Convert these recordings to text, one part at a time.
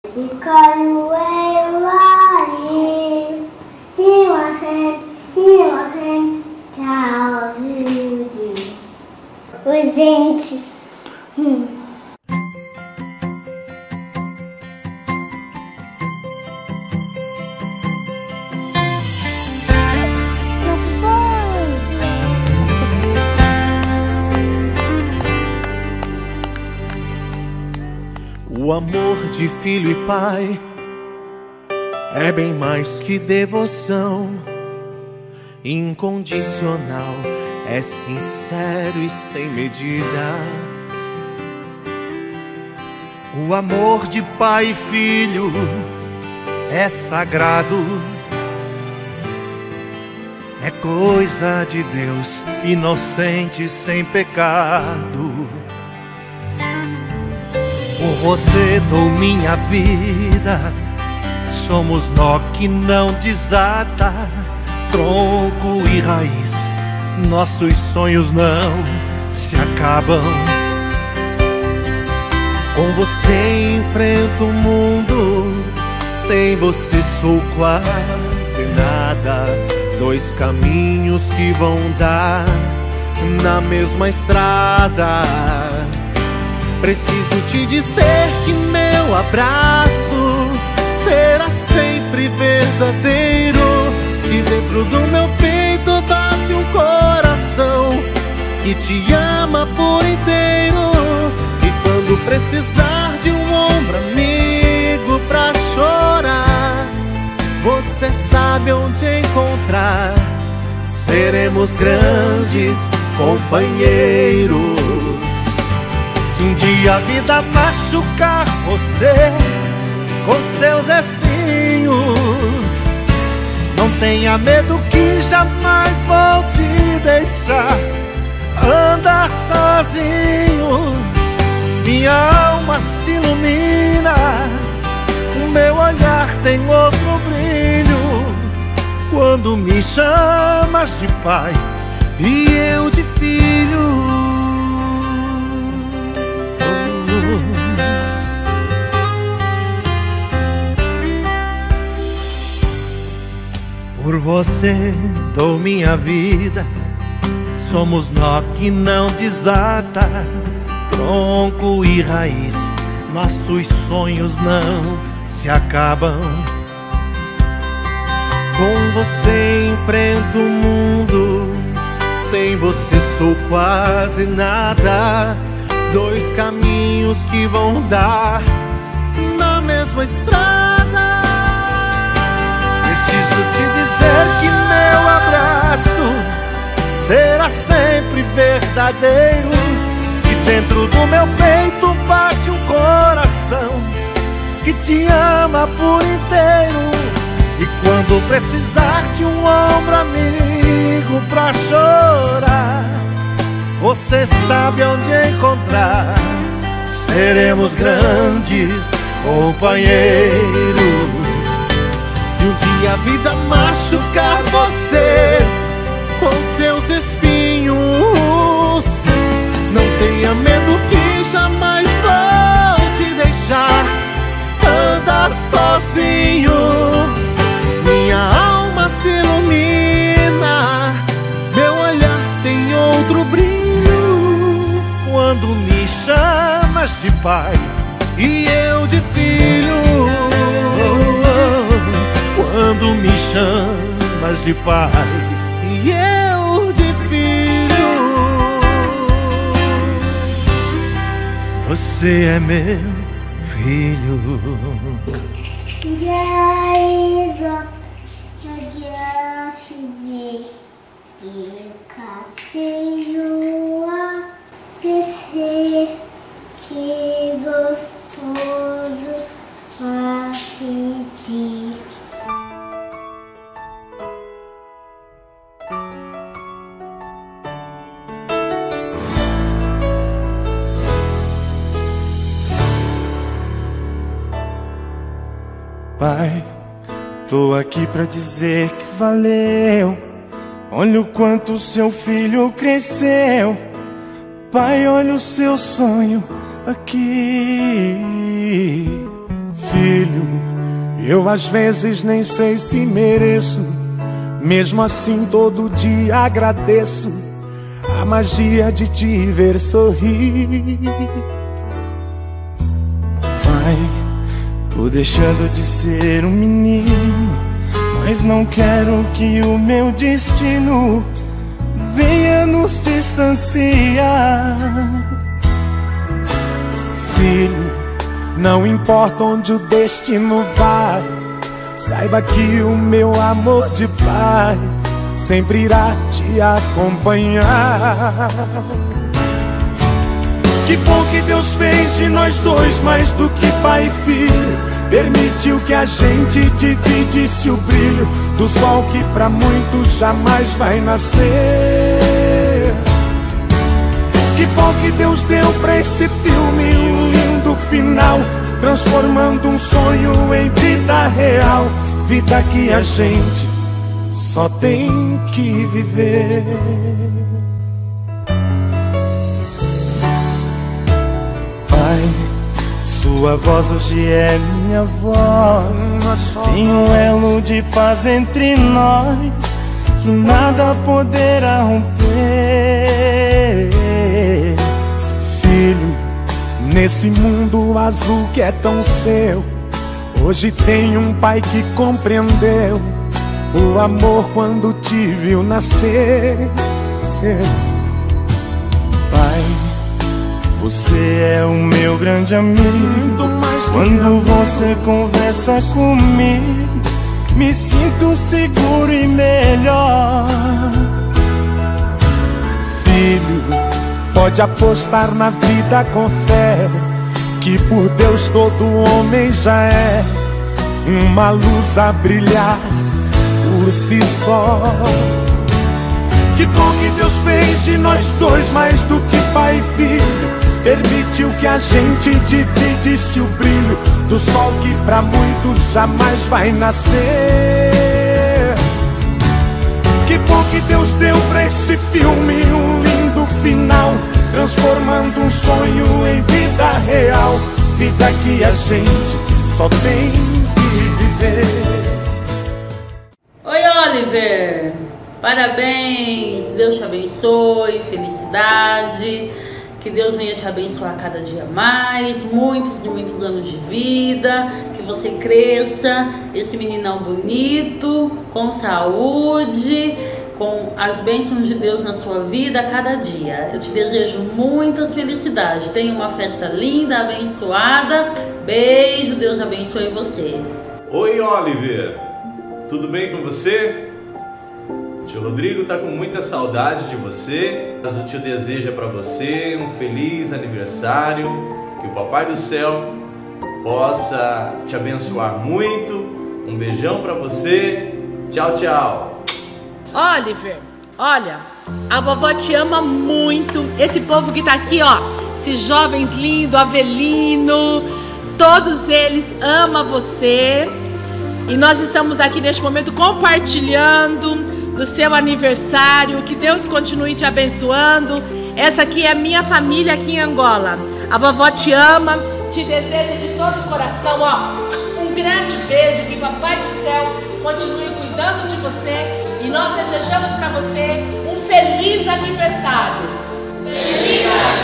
Because wherever he was him, os dentes. O amor de filho e pai é bem mais que devoção. Incondicional, é sincero e sem medida. O amor de pai e filho é sagrado, é coisa de Deus, inocente, sem pecado. Por você dou minha vida, somos nó que não desata, tronco e raiz, nossos sonhos não se acabam. Com você enfrento o mundo, sem você sou quase nada. Dois caminhos que vão dar na mesma estrada. Preciso te dizer que meu abraço será sempre verdadeiro, que dentro do meu peito bate um coração que te ama por inteiro. E quando precisar de um ombro amigo pra chorar, você sabe onde encontrar. Seremos grandes companheiros. Se um dia a vida machucar você com seus espinhos, não tenha medo que jamais vou te deixar andar sozinho. Minha alma se ilumina, o meu olhar tem outro brilho quando me chamas de pai e eu de filho. Por você dou minha vida, somos nó que não desata, tronco e raiz, nossos sonhos não se acabam. Com você enfrento o mundo, sem você sou quase nada. Dois caminhos que vão dar na mesma estrada. Preciso te dizer que meu abraço será sempre verdadeiro, que dentro do meu peito bate um coração que te ama por inteiro. E quando precisar de um ombro amigo pra chorar, você sabe onde encontrar. Seremos grandes companheiros. Se um dia a vida machucar você com seus espinhos, não tenha medo que jamais vou te deixar andar sozinho. Minha alma se ilumina, meu olhar tem outro brilho quando me chamas de pai e eu de filho. Quando me chamas de pai e eu de filho, você é meu filho. Que gostoso repetir. Pai, tô aqui pra dizer que valeu. Olha o quanto seu filho cresceu. Pai, olha o seu sonho aqui. Filho, carinho eu às vezes nem sei se mereço. Mesmo assim todo dia agradeço a magia de te ver sorrir. Pai, tô deixando de ser um menino, mas não quero que o meu destino venha nos distanciar. Filho, não importa onde o destino vai, saiba que o meu amor de pai sempre irá te acompanhar. Que bom que Deus fez de nós dois mais do que pai e filho. Permitiu que a gente dividisse o brilho do sol que pra muitos jamais vai nascer. Que bom que Deus deu pra esse filme um lindo final, transformando um sonho em vida real. Vida que a gente só tem que viver. Pai, sua voz hoje é minha voz. Tem um elo de paz entre nós que nada poderá romper. Filho, nesse mundo azul que é tão seu, hoje tem um pai que compreendeu o amor quando te viu nascer. Pai, você é o meu grande amigo. Quando você conversa comigo, me sinto seguro e melhor. Filho, pode apostar na vida com fé, que por Deus todo homem já é uma luz a brilhar por si só. Que bom que Deus fez de nós dois mais do que pai e filho. Permitiu que a gente dividisse o brilho do sol que pra muitos jamais vai nascer. Que bom que Deus deu pra esse filme um lindo final, transformando um sonho em vida real. Vida que a gente só tem que viver. Oi, Oliver! Parabéns! Deus te abençoe, felicidade. Que Deus venha te abençoar cada dia mais, muitos e muitos anos de vida, que você cresça, esse meninão bonito, com saúde, com as bênçãos de Deus na sua vida a cada dia. Eu te desejo muitas felicidades, tenha uma festa linda, abençoada, beijo, Deus abençoe você. Oi, Oliver, tudo bem com você? Tio Rodrigo tá com muita saudade de você, mas o tio deseja para você um feliz aniversário, que o Papai do Céu possa te abençoar muito. Um beijão para você, tchau, tchau. Oliver, olha, a vovó te ama muito. Esse povo que tá aqui, ó, esses jovens lindos, Avelino, todos eles amam você. E nós estamos aqui neste momento compartilhando do seu aniversário. Que Deus continue te abençoando. Essa aqui é a minha família aqui em Angola. A vovó te ama, te deseja de todo o coração, ó, um grande beijo. Que Papai do Céu continue cuidando de você. E nós desejamos para você um feliz aniversário. Feliz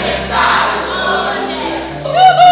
aniversário!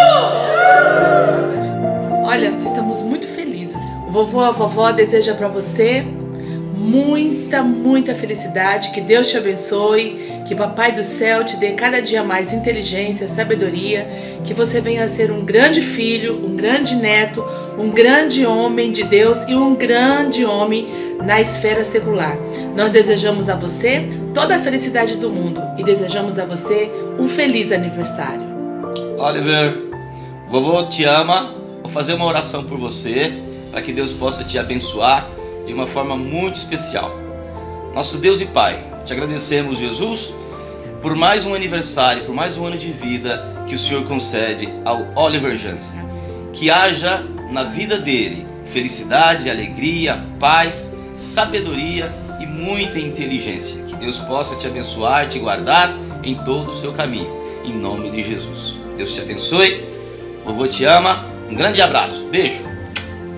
Uhul! Olha, estamos muito felizes. O vovô, a vovó deseja para você muita felicidade, que Deus te abençoe, que Papai do Céu te dê cada dia mais inteligência, sabedoria, que você venha a ser um grande filho, um grande neto, um grande homem de Deus e um grande homem na esfera secular. Nós desejamos a você toda a felicidade do mundo e desejamos a você um feliz aniversário. Oliver, vovô te ama, vou fazer uma oração por você, para que Deus possa te abençoar de uma forma muito especial. Nosso Deus e Pai, te agradecemos, Jesus, por mais um aniversário, por mais um ano de vida que o Senhor concede ao Oliver Jansen. Que haja na vida dele felicidade, alegria, paz, sabedoria e muita inteligência. Que Deus possa te abençoar, te guardar em todo o seu caminho. Em nome de Jesus. Deus te abençoe. Vovô te ama. Um grande abraço. Beijo.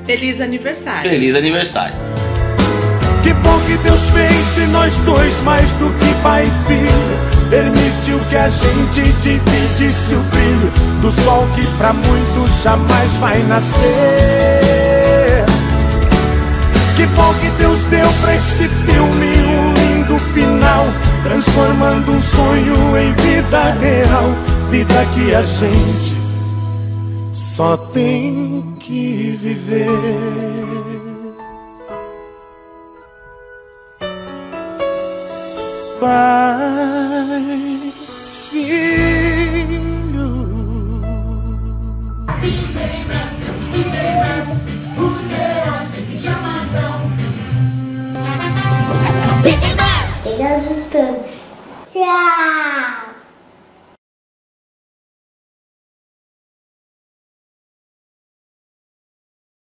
Feliz aniversário. Feliz aniversário. Que bom que Deus fez de nós dois mais do que pai e filho. Permitiu que a gente dividisse o brilho do sol que pra muitos jamais vai nascer. Que bom que Deus deu pra esse filme um lindo final, transformando um sonho em vida real. Vida que a gente só tem que viver. Pai,